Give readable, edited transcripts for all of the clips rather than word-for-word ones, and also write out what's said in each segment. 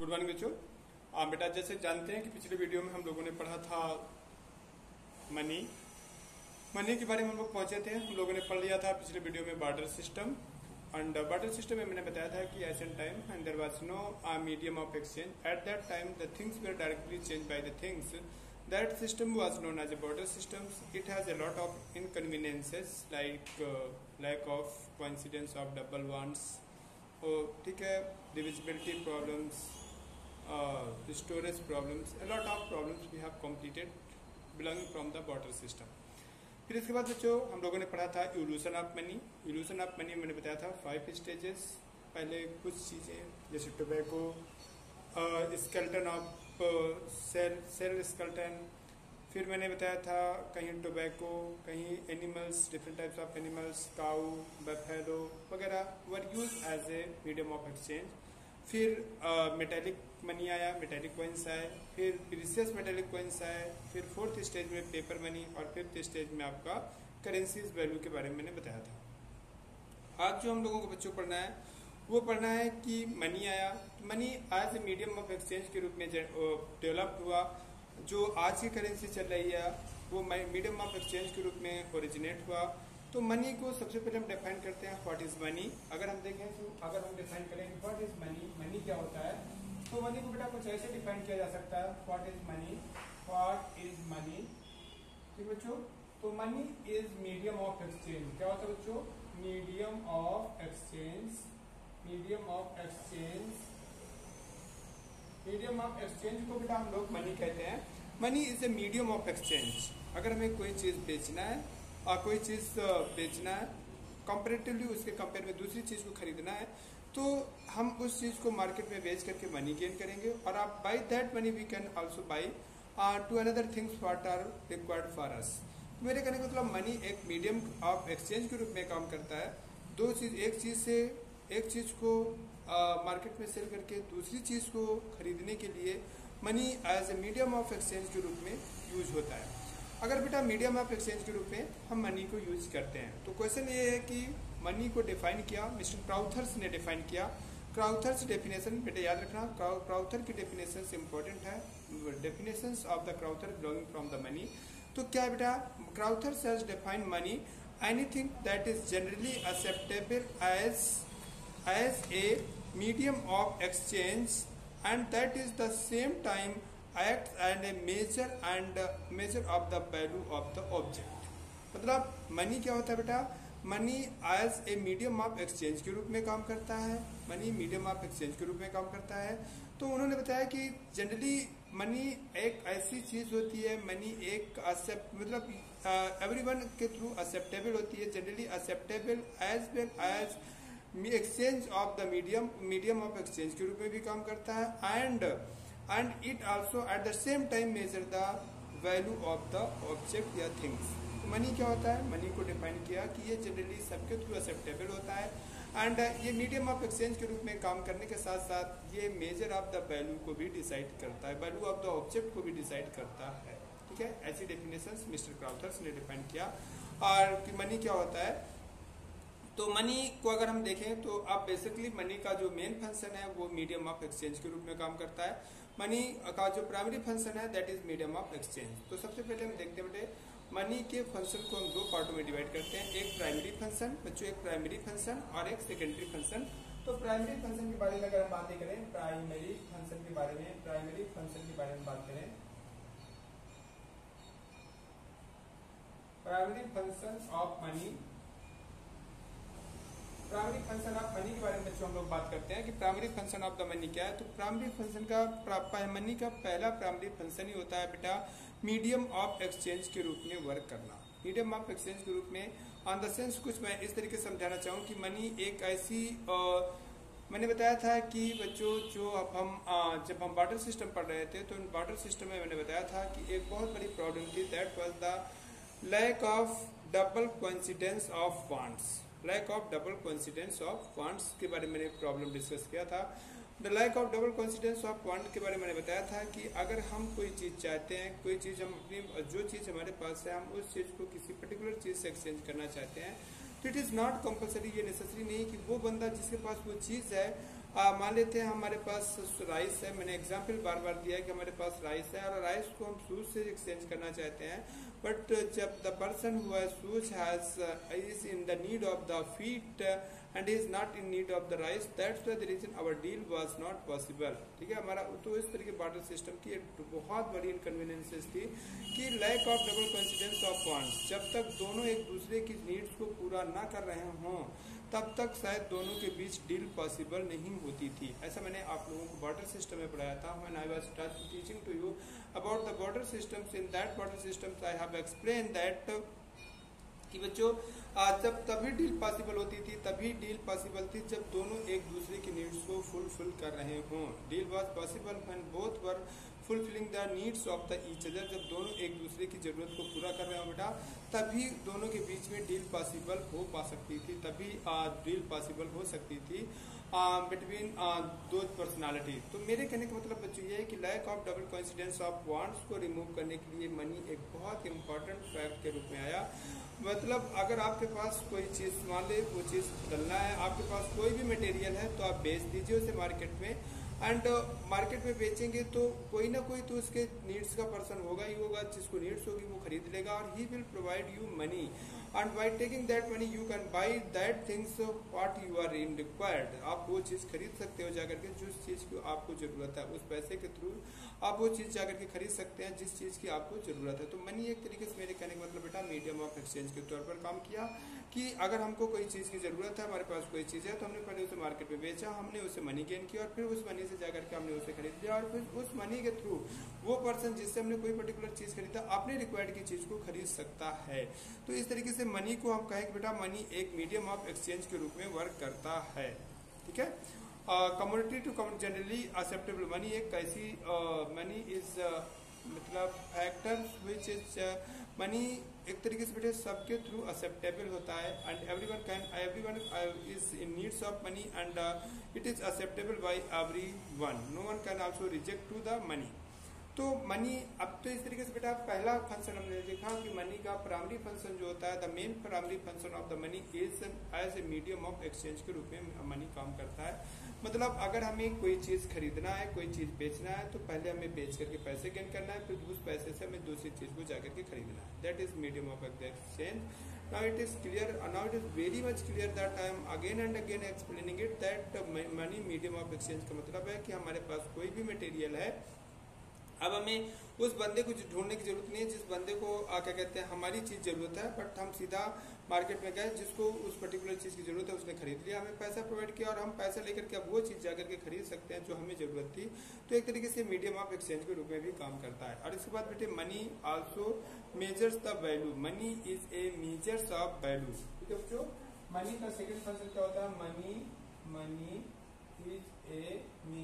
Good morning बच्चों। बेटा जैसे जानते हैं कि पिछले वीडियो में हम लोगों ने पढ़ा था मनी के बारे में हम लोग पहुंचे थे। हम लोगों ने पढ़ लिया था पिछले वीडियो में barter system. And barter system में मैंने बताया था कि Asian time and there was no medium of exchange at that time the things were directly change by the things that system was known as a barter system. It has a lot of inconveniences like lack of coincidence of double wants, ठीक है, divisibility problems, storage problems, a lot of problems we have completed belonging from the barter system। फिर इसके बाद बच्चों हम लोगों ने पढ़ा था evolution of money. Evolution of money मैंने बताया था 5 स्टेजेस। पहले कुछ चीज़ें जैसे tobacco, skeleton of cell skeleton, फिर मैंने बताया था कहीं टोबैको, कहीं animals, different types of animals, cow, buffalo वगैरह were use as a medium of exchange. फिर मेटेलिक मनी आया, मेटेलिक कॉइन्स आए, फिर प्रीशियस मेटेलिक कॉइन्स आए, फिर 4th स्टेज में पेपर मनी और 5th स्टेज में आपका करेंसीज वैल्यू के बारे में मैंने बताया था। आज जो हम लोगों को बच्चों पढ़ना है वो पढ़ना है कि मनी आया, money as a medium of exchange के रूप में डेवलप हुआ। जो आज की करेंसी चल रही है वो मीडियम ऑफ एक्सचेंज के रूप में ओरिजिनेट हुआ। तो मनी को सबसे पहले हम डिफाइन करते हैं व्हाट इज मनी। अगर हम देखें तो अगर हम डिफाइन करें व्हाट इज मनी, मनी क्या होता है, तो मनी को बेटा कुछ ऐसे डिफाइन किया जा सकता है, what is money, what is money, ठीक बच्चों। तो money is medium of exchange. क्या होता है बच्चों, medium of exchange, medium of exchange, medium of exchange को बेटा हम लोग मनी कहते हैं। Money is a medium of exchange. अगर हमें कोई चीज बेचना है और कोई चीज बेचना है, कंपेरेटिवली उसके कंपेयर में दूसरी चीज को खरीदना है, तो हम उस चीज को मार्केट में बेच करके मनी गेन करेंगे और आप by that money we can also buy to another things what are required for us. मेरे कहने का मतलब मनी एक मीडियम ऑफ एक्सचेंज के रूप में काम करता है। दो चीज, एक चीज को मार्केट में सेल करके दूसरी चीज को खरीदने के लिए money as a medium of exchange के रूप में यूज होता है। अगर बेटा मीडियम ऑफ एक्सचेंज के रूप में हम मनी को यूज करते हैं तो क्वेश्चन ये है कि मनी को डिफाइन किया मिस्टर क्राउथर्स ने डिफाइन किया। क्राउथर्स डेफिनेशन बेटा याद रखना, क्राउथर की डेफिनेशन इंपॉर्टेंट है, definitions of the Crowther belonging from the money. तो क्या बेटा, Crowthers has defined money anything that is generally acceptable as a medium of exchange and that is the same time acts and a measure of the value of the object। मतलब money क्या होता है बेटा, money as a medium of exchange के रूप में काम करता है। मनी मीडियम ऑफ एक्सचेंज के रूप में काम करता है। तो उन्होंने बताया कि जनरली मनी एक ऐसी चीज होती है, मनी एक मतलब एवरीवन के थ्रू एक्सेप्टेबल होती है, generally acceptable as well as exchange of the medium of exchange के रूप में भी काम करता है and it also at the same time measure the value of the object या थिंग्स। मनी क्या होता है, मनी को डिफाइन किया कि ये जनरली सबके थ्रू एक्सेप्टेबल होता है एंड ये मीडियम ऑफ एक्सचेंज के रूप में काम करने के साथ साथ ये मेजर ऑफ द वैल्यू को भी डिसाइड करता है, वैल्यू ऑफ द ऑब्जेक्ट को भी डिसाइड करता है। ठीक है, ऐसी डेफिनेशन मिस्टर क्राउथर्स ने डिफाइन किया। और कि मनी क्या होता है, तो मनी को अगर हम देखें तो अब बेसिकली मनी का जो मेन फंक्शन है वो मीडियम ऑफ एक्सचेंज के रूप में काम करता है। मनी का जो प्राइमरी फंक्शन है that is medium of exchange. तो सबसे पहले हम देखते हैं बेटे मनी के फंक्शन को हम 2 पार्टों में डिवाइड करते हैं, एक प्राइमरी फंक्शन बच्चों, एक प्राइमरी फंक्शन और एक सेकेंडरी फंक्शन। तो प्राइमरी फंक्शन के बारे में अगर हम बातें करें, प्राइमरी फंक्शन के बारे में बात करें, primary function of money, primary function of money के बारे में बच्चों हम लोग बात करते हैं कि primary function of the money क्या है। तो प्राइमरी फंक्शन का मनी का पहला प्राइमरी फंक्शन ही होता है बेटा मीडियम ऑफ एक्सचेंज के रूप में वर्क करना। मीडियम ऑफ एक्सचेंज के रूप में ऑन द सेंस कुछ मैं इस तरीके से समझाना चाहूँ कि मनी एक ऐसी मैंने बताया था कि बच्चों जो अब हम जब हम बार्टर सिस्टम पढ़ रहे थे तो बार्टर सिस्टम में मैंने बताया था कि एक बहुत बड़ी प्रॉब्लम थी, that was the lack of double coincidence of funds. Lack of double coincidence of funds के बारे में मैंने प्रॉब्लम डिस्कस किया था। The lack of double coincidence of fund के बारे में मैंने बताया था कि अगर हम कोई चीज चाहते हैं, कोई चीज हम अपनी जो चीज हमारे पास है हम उस चीज को किसी पर्टिकुलर चीज से एक्सचेंज करना चाहते हैं, तो इट इज नॉट कंपलसरी, ये नेसेसरी नहीं कि वो बंदा जिसके पास वो चीज है मान लेते हैं हमारे पास राइस है, मैंने एग्जांपल बार बार दिया है कि हमारे पास राइस है और राइस को हम शूज से एक्सचेंज करना चाहते हैं, बट जब the person who has shoes is in the need of the feet and is not in need of the rice, that's the reason our deal was not possible. ठीक है, हमारा तो इस तरीके बार्टर सिस्टम की एक बहुत बड़ी इनकन्वीनियंसेस थी कि lack of double coincidence of wants, जब तक दोनों एक दूसरे की नीड्स को पूरा ना कर रहे हों तब तक शायद दोनों के बीच डील पॉसिबल नहीं होती थी। ऐसा मैंने आप लोगों को बार्टर सिस्टम में पढ़ाया था when I was teaching to you about the barter systems. In that barter systems I have explain that कि बच्चों जब तभी डील पॉसिबल होती थी, तभी डील पॉसिबल थी जब दोनों एक दूसरे की नीड्स को फुलफिल कर रहे हों। Deal was possible when both were fulfilling the needs of the each other, जब दोनों एक दूसरे की जरूरत को पूरा कर रहे हो बेटा, तभी दोनों के बीच में डील पॉसिबल हो पा सकती थी, तभी डील पॉसिबल हो सकती थी बिटवीन दो पर्सनालिटी। तो मेरे कहने का मतलब बच्चों ये है कि lack of double coincidence of wants को रिमूव करने के लिए मनी एक बहुत इंपॉर्टेंट फैक्ट के रूप में आया। मतलब अगर आपके पास कोई चीज मान ले, वो चीज डलना है, आपके पास कोई भी मटेरियल है तो आप बेच दीजिए उसे मार्केट में, एंड मार्केट में बेचेंगे तो कोई ना कोई तो उसके नीड्स का पर्सन होगा ही होगा, जिसको नीड्स होगी वो खरीद लेगा और he will provide you money, and by taking that money you can buy that things what you are in required. आप वो चीज खरीद सकते हो जाकर के जिस चीज की आपको जरूरत है, उस पैसे के थ्रू आप वो चीज जाकर के खरीद सकते हैं जिस चीज की आपको जरूरत है। तो मनी एक तरीके से मेरे कहने का मतलब बेटा मीडियम ऑफ एक्सचेंज के तौर पर काम किया कि अगर हमको कोई चीज की जरूरत है, हमारे पास कोई चीज है, तो हमने पहले उसे मार्केट में बेचा, हमने उसे मनी गेन किया और फिर उस मनी से जाकर के हमने उसे खरीद लिया और फिर उस मनी के थ्रू वो पर्सन जिससे हमने कोई पर्टिकुलर चीज खरीदा अपने रिक्वायर्ड की चीज को खरीद सकता है। तो इस तरीके से मनी को हम कहें कि बेटा मनी एक मीडियम ऑफ एक्सचेंज के रूप में वर्क करता है। ठीक है, commodity to commodity generally acceptable money एक ऐसी मनी इज मतलब फैक्टर विच इज मनी एक तरीके से बेटे सबके थ्रू एक्सेप्टेबल होता है, and everyone is in needs of money and it is acceptable by everyone, no one can also reject to the money. तो मनी अब तो इस तरीके से बेटा पहला फंक्शन हमने देखा कि मनी का प्राइमरी फंक्शन जो होता है, the main primary function of the money is as a medium of exchange के रूप में मनी काम करता है। मतलब अगर हमें कोई चीज खरीदना है, कोई चीज बेचना है, तो पहले हमें बेच करके पैसे गेन करना है, फिर उस पैसे से हमें दूसरी चीज को जाकर के खरीदना है। That is medium of exchange. Now it is clear, now it is very much clear that I am again and again explaining it that money medium of exchange का मतलब है कि हमारे पास कोई भी मटेरियल है, अब हमें उस बंदे को ढूंढने की जरूरत नहीं है जिस बंदे को क्या कहते हैं हमारी चीज जरूरत है, बट हम सीधा मार्केट में गए, जिसको उस पर्टिकुलर चीज की जरूरत है उसने खरीद लिया, हमें पैसा प्रोवाइड किया और हम पैसा लेकर के अब वो चीज जाकर के खरीद सकते हैं जो हमें जरूरत थी। तो एक तरीके से मीडियम ऑफ एक्सचेंज के रूप में भी काम करता है। और इसके बाद बेटे money also measures the value, money is a measures of value. ठीक है बच्चों, मनी का सेकेंड फंक्शन क्या होता है, money is a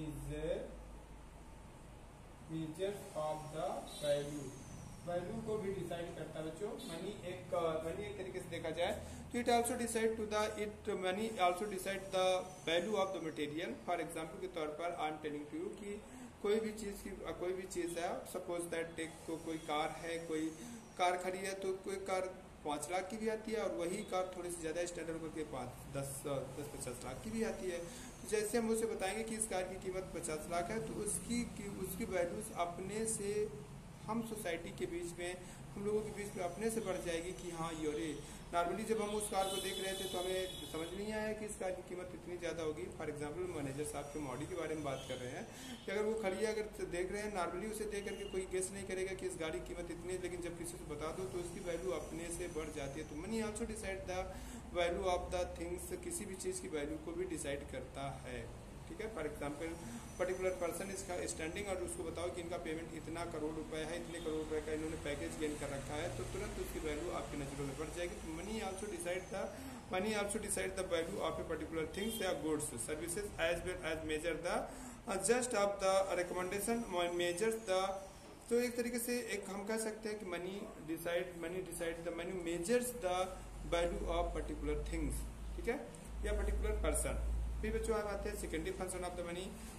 measures of the value को भी डिसाइड करता है बच्चों। मनी एक तरीके से देखा जाए तो it also decide money also decide the value of the material. For example के तौर पर I am telling to you कि कोई भी चीज है, सपोज दैट कोई कार है, कोई कार खड़ी है, तो कोई कार 5 लाख की भी आती है और वही कार थोड़ी सी ज्यादा स्टैंडर्ड करके 10-50 लाख की भी आती है। तो जैसे हम उसे बताएंगे कि इस कार की कीमत 50 लाख है, तो उसकी वैल्यूज अपने से हम सोसाइटी के बीच में, हम लोगों के बीच में अपने से बढ़ जाएगी कि हाँ ये नॉर्मली जब हम उस कार को देख रहे थे तो हमें समझ नहीं आया कि इस कार की कीमत इतनी ज़्यादा होगी। फॉर एग्जांपल मैनेजर साहब के मॉडी के बारे में बात कर रहे हैं कि अगर वो खड़ी है, अगर देख रहे हैं नॉर्मली उसे देख करके कोई गेस नहीं करेगा कि इस गाड़ी की कीमत इतनी है, लेकिन जब किसी को बता दो तो उसकी वैल्यू अपने से बढ़ जाती है। तो money also decide the value of the things, किसी भी चीज़ की वैल्यू को भी डिसाइड करता है। ठीक है, फॉर एग्जाम्पल पर्टिकुलर पर्सन इसका स्टैंडिंग और उसको बताओ कि इनका पेमेंट इतना करोड़ रुपए है, इतने करोड़ रुपए का इन्होंने पैकेज गेन कर रखा है, तो तुरंत उसकी वैल्यू आपकी नजरों में बढ़ जाएगी। तो money also decide the value of a particular things या goods services as well as measure the just of the recommendation measures the. तो एक तरीके से एक हम कह सकते हैं कि money measures the value of particular things, ठीक है, या पर्टिकुलर पर्सन। फिर बच्चों आप आते हैं secondary function of the money.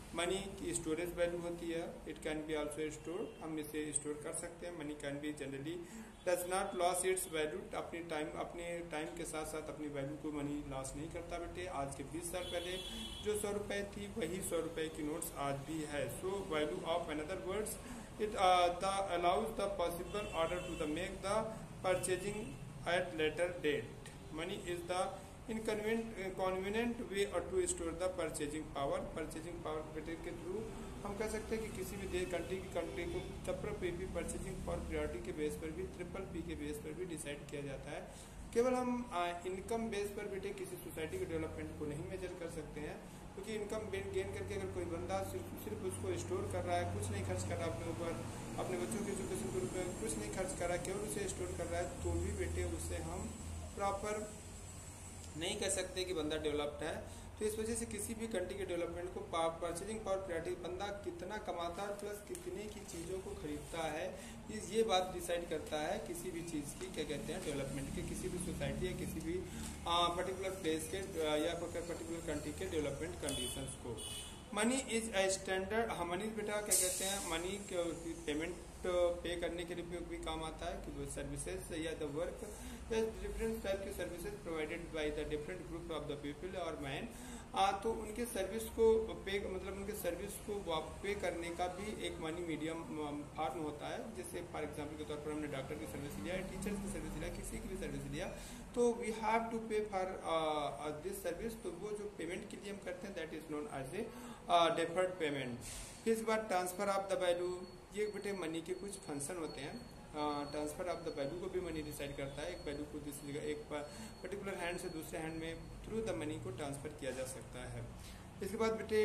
Money की स्टोरेज वैल्यू होती है, it can be also store, हम इसे स्टोर कर सकते हैं। Money can be generally does not loss its value, अपने टाइम के साथ साथ अपनी वैल्यू को मनी लॉस नहीं करता बेटे। आज के 20 साल पहले जो 100 रुपये थी वही 100 रुपये की नोट्स आज भी है। So value of another words it allows the possible order to the make the purchasing at later date. Money is the convenient way to store the purchasing power. Purchasing power के through हम कह सकते हैं कि किसी भी country को double P purchasing power priority के बेस पर भी, ट्रिपल पी के बेस पर भी डिसाइड किया जाता है। केवल हम इनकम बेस पर बेटे किसी सोसाइटी के डेवलपमेंट को नहीं मेजर कर सकते हैं, क्योंकि इनकम गेन करके अगर कोई बंदा सिर्फ उसको स्टोर कर रहा है, कुछ नहीं खर्च कर रहा अपने ऊपर, अपने बच्चों के एजुकेशन के रूप में कुछ नहीं खर्च कर रहा है, केवल उसे स्टोर कर रहा है, तो भी बेटे उससे हम प्रॉपर नहीं कह सकते कि बंदा डेवलप्ड है। तो इस वजह से किसी भी कंट्री के डेवलपमेंट को परचेजिंग पावर प्रायोरिटी, बंदा कितना कमाता है प्लस कितने की चीज़ों को खरीदता है, ये बात डिसाइड करता है किसी भी चीज़ की क्या कहते हैं डेवलपमेंट के, किसी भी सोसाइटी या किसी भी पर्टिकुलर प्लेस के या पर्टिकुलर कंट्री के डेवलपमेंट कंडीशंस को। Money is a standard, money बेटा क्या कहते हैं, मनी पेमेंट पे करने के लिए भी काम आता है कि वो सर्विसेज या द वर्क या डिफरेंट टाइप की services provided by the different group of the people और मैन। तो उनके सर्विस को पे, मतलब उनके सर्विस को पे करने का भी एक मनी मीडियम फॉर्म होता है। जैसे फॉर एग्जांपल के तौर पर हमने डॉक्टर की सर्विस लिया, टीचर्स की सर्विस लिया, किसी की भी सर्विस लिया, तो we have to pay for this service. तो वो जो पेमेंट के लिए हम करते हैं that is known as a deferred payment. फिर इसके बाद ट्रांसफर ऑफ द वैल्यू, ये बेटे मनी के कुछ फंक्शन होते हैं। ट्रांसफर ऑफ द वैल्यू को भी मनी डिसाइड करता है। एक वैल्यू को एक पर्टिकुलर हैंड से दूसरे हैंड में थ्रू द मनी को ट्रांसफर किया जा सकता है। इसके बाद बेटे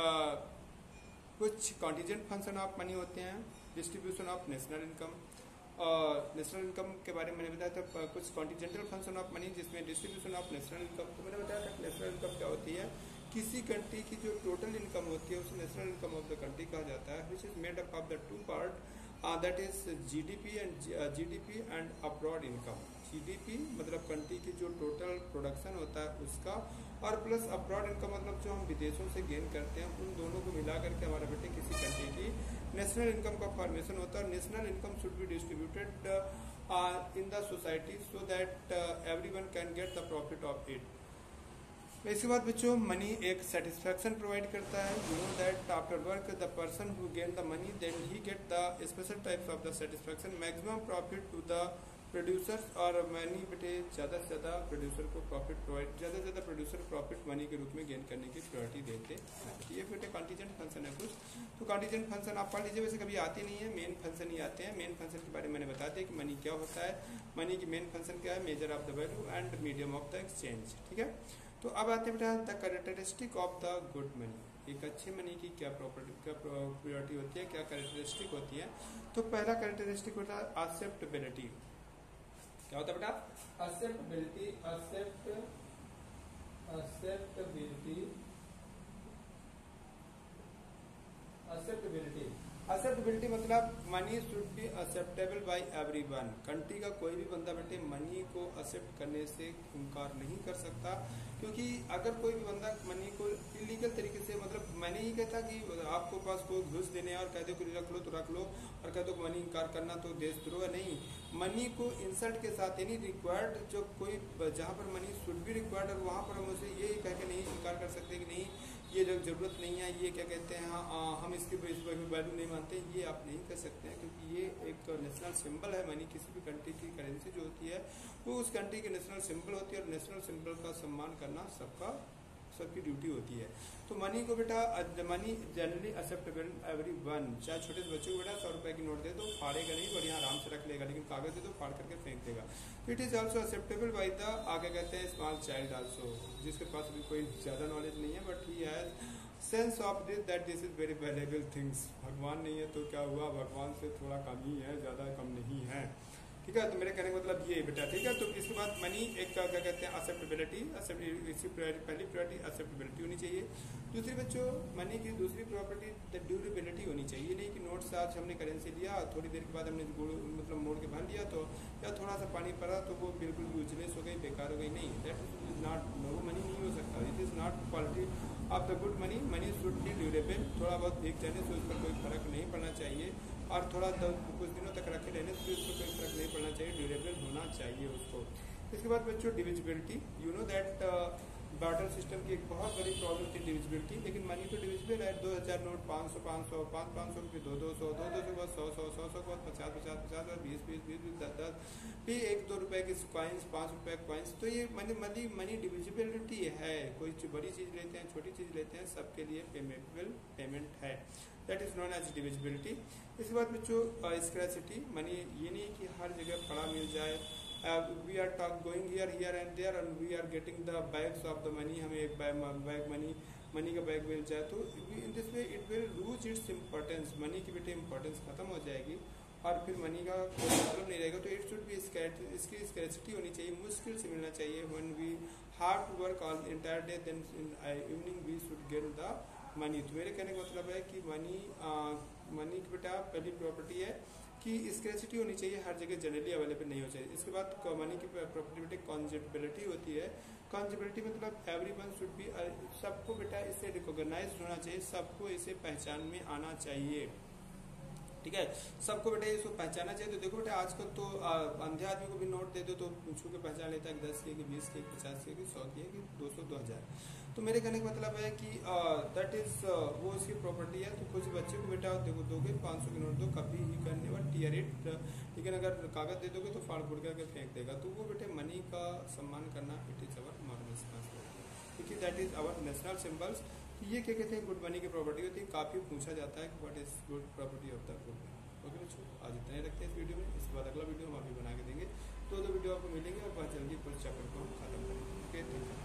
कुछ कॉन्टीजेंट फंक्शन ऑफ मनी होते हैं। Distribution of national income, national income के बारे में मैंने बताया था। कुछ कॉन्टीजेंटल फंक्शन ऑफ मनी जिसमें डिस्ट्रीब्यूशन ऑफ नेशनल इनकम, तो मैंने बताया था नेशनल इनकम क्या होती है, किसी कंट्री की जो टोटल इनकम होती है उसे national income of the country कहा जाता है, which is made up of the two part, that is GDP and abroad income. GDP मतलब कंट्री की जो टोटल प्रोडक्शन होता है उसका, और प्लस अब्रॉड इनकम मतलब जो हम विदेशों से गेन करते हैं, उन दोनों को मिला करके हमारा बेटे किसी कंट्री की नेशनल इनकम का फॉर्मेशन होता है। National income should be distributed in the society so that everyone can get the profit of it. इसके बाद बच्चों मनी एक सेटिस्फैक्शन प्रोवाइड करता है। You know that after work the person who gain the money then he get the special types of the satisfaction, maximum profit to the producers, और money बेटे ज़्यादा से ज़्यादा प्रोड्यूसर को प्रॉफिट प्रोवाइड, ज़्यादा से ज़्यादा प्रोड्यूसर प्रॉफिट मनी के रूप में गेन करने की प्रायोरिटी देते हैं। ये बेटे कॉन्टीजेंट फंक्शन है कुछ। तो कॉन्टीजेंट फंक्शन आप पढ़ लीजिए, वैसे कभी आते नहीं है, मेन फंक्शन ही आते हैं। मेन फंक्शन के बारे में मैंने बता दिया कि मनी क्या होता है। मनी की मेन फंक्शन क्या है, measure of the value and medium of the exchange. ठीक है, तो अब आते हैं बेटा the characteristic of the good money. एक अच्छे मनी की क्या प्रॉपर्टी, क्या प्रॉपर्टी होती है, क्या कैरेक्टरिस्टिक होती है। तो पहला कैरेक्टरिस्टिक होता है एक्सेप्टेबिलिटी। क्या होता है बेटा, एक्सेप्टेबिलिटी। एक्सेप्टेबिलिटी मतलब money should be acceptable by everyone. Country का कोई भी बंदा बेटे मनी को एक्सेप्ट करने से इनकार नहीं कर सकता, क्योंकि अगर कोई भी बंदा मनी को इलीगल तरीके से, मतलब मैं नहीं कहता कि आपको पास को घुस देने और कह दो कि रख लो तो रख लो, और कह दो मनी इनकार करना तो देशद्रोह है, नहीं। मनी को इंसल्ट के साथ यानी रिक्वायर्ड, जो कोई जहाँ पर मनी शुड बी रिक्वायर्ड और वहाँ पर हम उसे ये कह के नहीं इनकार कर सकते कि नहीं ये जरूरत नहीं है, ये क्या कहते हैं, हाँ हम इसकी वैल्यू नहीं मानते, ये आप नहीं कर सकते हैं, क्योंकि ये एक नेशनल सिंबल है। मनी किसी भी कंट्री की करेंसी जो होती है वो उस कंट्री की नेशनल सिंबल होती है, और नेशनल सिंबल का सम्मान करना सबकी ड्यूटी होती है। तो मनी को बेटा, मनी जनरली एक्सेप्टेबल एवरीवन। चाहे छोटे बच्चों को बेटा 100 रुपए की नोट दे दो, फाड़ेगा नहीं, बढ़िया आराम से रख लेगा, लेकिन कागज दे दो फाड़ करके फेंक देगा। It is also acceptable by the, आगे कहते हैं स्मॉल चाइल्ड ऑल्सो, जिसके पास भी कोई ज्यादा नॉलेज नहीं है but he has sense of this that this is very valuable things. भगवान नहीं है तो क्या हुआ, भगवान से थोड़ा कम ही है, ज्यादा कम नहीं है। ठीक है, तो मेरे कहने का मतलब ये बेटा। ठीक है, तो इसके बाद मनी एक क्या कहते हैं एक्सेप्टेबिलिटी, इसकी पहली प्रायोरिटी एक्सेप्टेबिलिटी होनी चाहिए। दूसरी बच्चों मनी की दूसरी प्रॉपर्टी द ड्यूरेबिलिटी होनी चाहिए। नहीं कि नोट्स आज हमने करेंसी लिया, थोड़ी देर के बाद हमने मतलब मोड़ के भर लिया, तो या थोड़ा सा पानी पड़ा तो वो बिल्कुल यूजलेस हो गई, बेकार हो गई, नहीं, दैट इज नॉट, वो मनी नहीं हो सकता। It is not quality of the good money, money should be durable, थोड़ा बहुत भीग जाने से उस पर कोई फर्क नहीं पड़ना चाहिए, और थोड़ा कुछ दिनों तक रखे रहने से उस पर कोई फर्क नहीं पड़ना चाहिए, ड्यूरेबल होना चाहिए उसको। इसके बाद बच्चों divisibility, you know that barter system की एक बहुत बड़ी प्रॉब्लम थी डिविजिबिलिटी, लेकिन मनी तो डिविजिबल है। 2000 नोट 500 500 500 रुपये 200 200 के बाद 100 100 100 के बाद 50 50 50 20 20 20 10 10 फिर 1 2 रुपए के कॉइन्स 5 रुपए कॉइन्स। तो ये मनी डिविजिबिलिटी है, कोई बड़ी चीज़ लेते हैं छोटी चीज़ लेते हैं सबके लिए पेमेंटेबल पेमेंट है, that is known as divisibility. इसके बाद बच्चों स्क्रैसिटी, मनी ये नहीं कि हर जगह पड़ा मिल जाए, we are going here and there and we are getting the bags of the money, हमें एक बैग मनी का बैग मिल जाए तो in this way it will lose its importance, money की बेटे इम्पोर्टेंस खत्म हो जाएगी और फिर मनी का कोई मतलब नहीं रहेगा। तो इट शुड बी इसकी स्कैर्सिटी होनी चाहिए, मुश्किल से मिलना चाहिए। When we have to work all entire day then in evening we should get the money. तो मेरे कहने का मतलब है कि मनी की बेटा पहली प्रॉपर्टी है कि स्कैर्सिटी होनी चाहिए, हर जगह जनरली अवेलेबल नहीं हो चाहिए। इसके बाद मनी की प्रॉपर्टी बेटे कॉन्जेबिलिटी होती है। कॉन्जेबिलिटी मतलब एवरीवन शुड बी, सबको बेटा इसे रिकॉग्नाइज होना चाहिए, सबको इसे पहचान में आना चाहिए, ठीक है, सबको बेटा इसको पहचाना चाहिए। तो देखो बेटा आजकल तो अंधे आदमी को भी नोट दे दो तो छू के पहचान लेता है, 10 की 20 की 50 की 100 की 200 2000। तो मेरे कहने का मतलब है कि दैट इज वो उसकी प्रॉपर्टी है। तो कुछ बच्चे को बेटा देखो दोगे 500 की नोट दो, कभी ही करने वाला टीयर इट, लेकिन अगर कागज दे दोगे तो फाड़ फुड़ करके फेंक देगा। तो वो बेटे मनी का सम्मान करना it is our moral responsibility, क्योंकि that is our national symbols. ये क्या कहते हैं गुड मनी की प्रॉपर्टी होती है। काफ़ी पूछा जाता है कि what is good property of the good money. Okay बच्चों, आज इतना ही रखते हैं इस वीडियो में। इसके बाद अगला वीडियो हम अभी बना के देंगे, दो वीडियो आपको मिलेंगे और बहुत जल्दी कुछ चैप्टर को हम खत्म करेंगे। Okay, thank you.